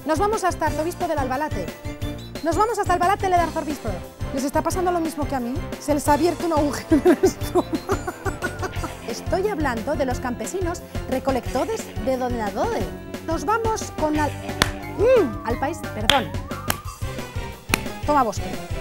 Nos vamos hasta Arzobispo del Albalate. Nos vamos hasta Albalate del Arzobispo. ¿Les está pasando lo mismo que a mí? Se les ha abierto un agujero en el estómago. Estoy hablando de los campesinos recolectores de donadode. Nos vamos con al país, perdón. Toma bosque.